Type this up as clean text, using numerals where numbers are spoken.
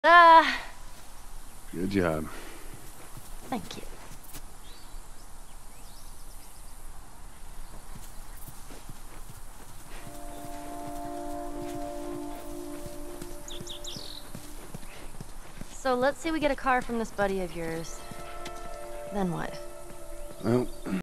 Good job. Thank you. So let's say we get a car from this buddy of yours. Then what? Well,